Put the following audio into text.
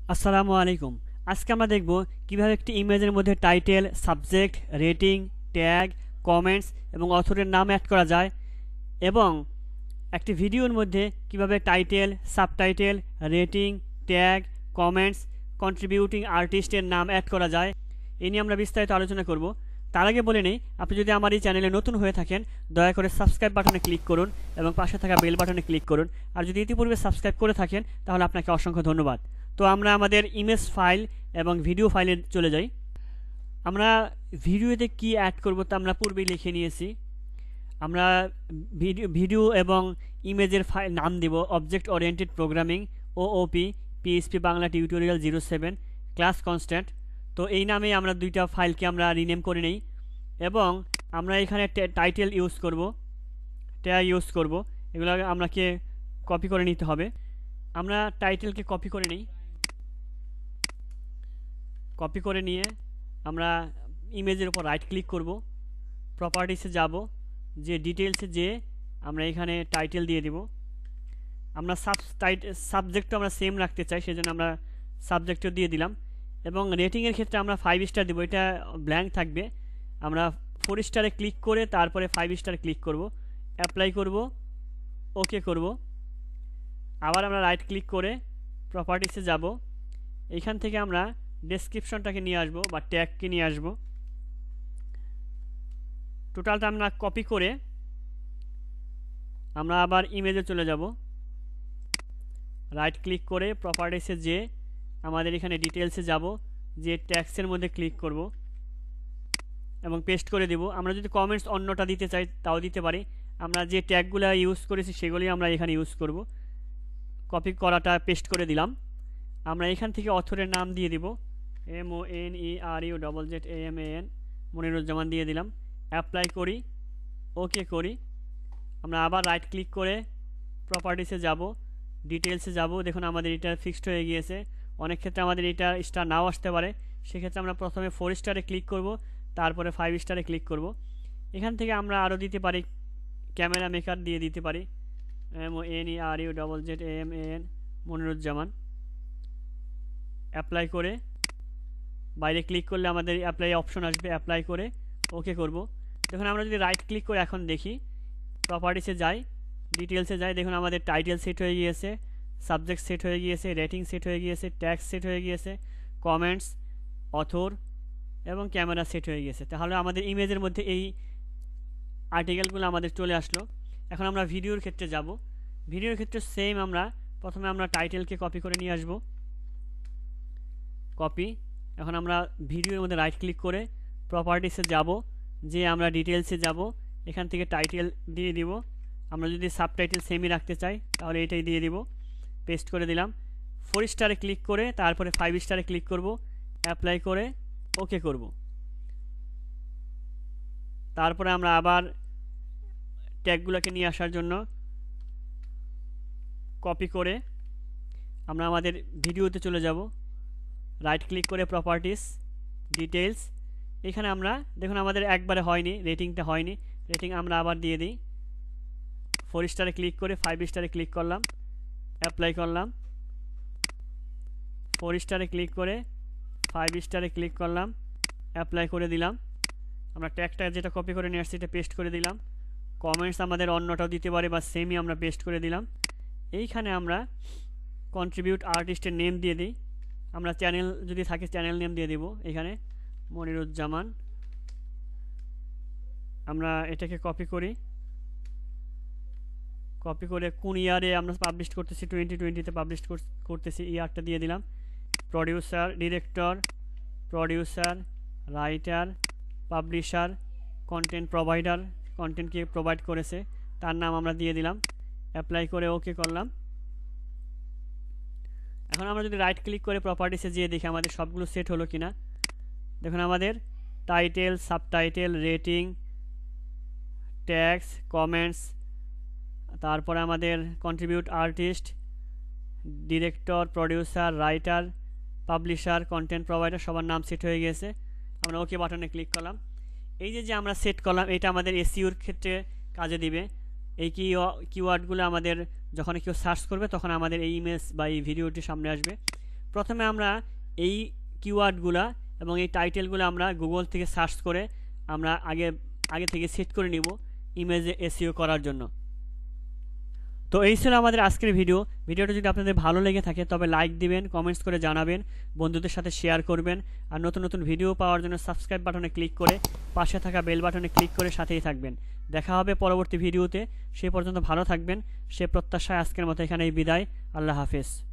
আসসালামু আলাইকুম। আজকে আমরা দেখব কিভাবে একটি ইমেজের মধ্যে title, subject, rating, tag, comments এবং অথরের নাম অ্যাড করা যায়, এবং একটি ভিডিওর মধ্যে কিভাবে title, subtitle, rating, tag, comments, contributing আর্টিস্টের নাম অ্যাড করা যায়। এই নিয়ে আমরা বিস্তারিত আলোচনা করব। তার আগে বলে নেই, আপনি যদি আমার এই চ্যানেলে নতুন হয়ে থাকেন, দয়া করে সাবস্ক্রাইব বাটনে ক্লিক করুন এবং পাশে থাকা বেল বাটনে ক্লিক করুন। আর যদি ইতিপূর্বে সাবস্ক্রাইব করে থাকেন তাহলে আপনাকে অসংখ্য ধন্যবাদ। তো আমরা আমাদের ইমেজ ফাইল এবং ভিডিও ফাইলে চলে যাই। আমরা ভিডিওতে কি অ্যাড করব তা আমরা পূর্বেই লিখে নিয়েছি। আমরা ভিডিও এবং ইমেজের ফাইল নাম দেব object oriented programming, OOP, PHP Bangla tutorial 07 class constant. তো এই নামেই আমরা দুইটা ফাইলকে আমরা রিনেম করে নেই, এবং আমরা এখানে টাইটেল ইউজ করব, ট্যাগ ইউজ করব। এগুলো আমাকে কপি করে নিতে হবে। আমরা টাইটেলকে কপি করে নিই। কপি করে নিয়ে আমরা ইমেজের উপর রাইট ক্লিক করব, প্রপার্টিসে যাব, যে ডিটেলসে যে আমরা এখানে টাইটেল দিয়ে দেব। আমরা সাবজেক্টও আমরা সেম রাখতে চাই, সেজন্য আমরা সাবজেক্টও দিয়ে দিলাম। এবং রেটিংয়ের ক্ষেত্রে আমরা 5 স্টার দেবো, এটা ব্ল্যাঙ্ক থাকবে। আমরা 4 স্টারে ক্লিক করে তারপরে 5 স্টারে ক্লিক করব, অ্যাপ্লাই করব, ওকে করব। আবার আমরা রাইট ক্লিক করে প্রপার্টিসে যাব, এইখান থেকে আমরা ডেসক্রিপশনটাকে নিয়ে আসবো বা ট্যাগকে নিয়ে আসবো। টোটালটা আমরা কপি করে আমরা আবার ইমেজে চলে যাব, রাইট ক্লিক করে প্রপার্টিসে যে আমাদের এখানে ডিটেলসে যাব, যে ট্যাক্সের মধ্যে ক্লিক করব এবং পেস্ট করে দেব। আমরা যদি কমেন্টস অন্যটা দিতে চাই তাও দিতে পারি। আমরা যে ট্যাগগুলো ইউজ করেছি সেগুলি আমরা এখানে ইউজ করব। কপি করাটা পেস্ট করে দিলাম। আমরা এখান থেকে অথরের নাম দিয়ে দিব, MONERUZZAMAN, মনিরুজ্জামান দিয়ে দিলাম। অ্যাপ্লাই করি, ওকে করি। আমরা আবার রাইট ক্লিক করে প্রপার্টিসে যাব, ডিটেলসে যাব। দেখুন আমাদের এটা ফিক্সড হয়ে গিয়েছে। অনেক ক্ষেত্রে আমাদের এটা স্টার নাও আসতে পারে, সেক্ষেত্রে আমরা প্রথমে 4 স্টারে ক্লিক করব, তারপরে 5 স্টারে ক্লিক করব। এখান থেকে আমরা আরও দিতে পারি, ক্যামেরা মেকার দিয়ে দিতে পারি, MONERUZZAMAN, মনিরুজ্জামান। অ্যাপ্লাই করে বাইরে ক্লিক করলে আমাদের অ্যাপ্লাই অপশন আসবে, অ্যাপ্লাই করে ওকে করব। দেখুন আমরা যদি রাইট ক্লিক করে এখন দেখি, প্রপার্টিসে যাই, ডিটেলসে যাই, দেখুন আমাদের টাইটেল সেট হয়ে গিয়েছে, সাবজেক্ট সেট হয়ে গিয়েছে, রেটিং সেট হয়ে গিয়েছে, ট্যাক্স সেট হয়ে গিয়েছে, কমেন্টস, অথর এবং ক্যামেরা সেট হয়ে গিয়েছে। তাহলে আমাদের ইমেজের মধ্যে এই আর্টিকেলগুলো আমাদের চলে আসলো। এখন আমরা ভিডিওর ক্ষেত্রে যাব। ভিডিওর ক্ষেত্রে সেম, আমরা প্রথমে আমরা টাইটেলকে কপি করে নিয়ে আসব, কপি। এখন আমরা ভিডিওর মধ্যে রাইট ক্লিক করে প্রপার্টিসে যাব, যে আমরা ডিটেলসে যাব, এখান থেকে টাইটেল দিয়ে দিব। আমরা যদি সাবটাইটেল সেমই রাখতে চাই তাহলে এটাই দিয়ে দিব, পেস্ট করে দিলাম। 4 স্টারে ক্লিক করে তারপরে 5 স্টারে ক্লিক করব, অ্যাপ্লাই করে ওকে করব। তারপরে আমরা আবার ট্যাগগুলোকে নিয়ে আসার জন্য কপি করে আমরা আমাদের ভিডিওতে চলে যাব, রাইট ক্লিক করে প্রপার্টিস, ডিটেলস। এখানে আমরা দেখুন আমাদের একবারে হয়নি, রেটিংটা হয়নি, রেটিং আমরা আবার দিয়ে দিই। 4 স্টারে ক্লিক করে 5 স্টারে ক্লিক করলাম, অ্যাপ্লাই করলাম। 4 স্টারে ক্লিক করে 5 স্টারে ক্লিক করলাম, অ্যাপ্লাই করে দিলাম। আমরা ট্যাগটা যেটা কপি করে নিয়ে আসছি এটা পেস্ট করে দিলাম। কমেন্টস আমাদের অন্যটাও দিতে পারে বা সেমই আমরা পেস্ট করে দিলাম। এইখানে আমরা কন্ট্রিবিউট আর্টিস্টের নেম দিয়ে দিই। আমরা চ্যানেল যদি থাকে চ্যানেল নেম দিয়ে দিব, এখানে মনিরুজ্জামান। আমরা এটাকে কপি করি, কপি করে কোন ইয়ারে আমরা পাবলিশ করতেছি, 2020-তে পাবলিশ করতেছি, ইয়ারটা দিয়ে দিলাম। Producer, director, producer, writer, publisher, content provider, কন্টেন্টকে প্রোভাইড করেছে তার নাম আমরা দিয়ে দিলাম, অ্যাপ্লাই করে ওকে করলাম। এখন আমরা যদি রাইট ক্লিক করে প্রপার্টিসে যেয়ে দেখি আমাদের সবগুলো সেট হলো কিনা। দেখুন আমাদের title, subtitle, rating, tags, comments, তারপরে আমাদের contribute artist, director, producer, writer, publisher, content provider সবার নাম সেট হয়ে গেছে। আমরা ওকে বাটনে ক্লিক করলাম। এই যে আমরা সেট করলাম এটা আমাদের এসইওর ক্ষেত্রে কাজে দিবে। এই কিওয়ার্ডগুলো আমাদের যখন কেউ সার্চ করবে তখন আমাদের এই ইমেজ বা এই ভিডিওটি সামনে আসবে। প্রথমে আমরা এই কিওয়ার্ডগুলা এবং এই টাইটেলগুলো আমরা গুগল থেকে সার্চ করে আমরা আগে থেকে সেট করে নিব ইমেজে এসইও করার জন্য। তো এই ছিল আমাদের আজকের ভিডিওটা যদি আপনাদের ভালো লেগে থাকে তবে লাইক দিবেন, কমেন্টস করে জানাবেন, বন্ধুদের সাথে শেয়ার করবেন, আর নতুন নতুন ভিডিও পাওয়ার জন্য সাবস্ক্রাইব বাটনে ক্লিক করে পাশে থাকা বেল বাটনে ক্লিক করে সাথেই থাকবেন। দেখা হবে পরবর্তী ভিডিওতে, সে পর্যন্ত ভালো থাকবেন সে প্রত্যাশায় আজকের মতো এখানেই বিদায়। আল্লাহ হাফেজ।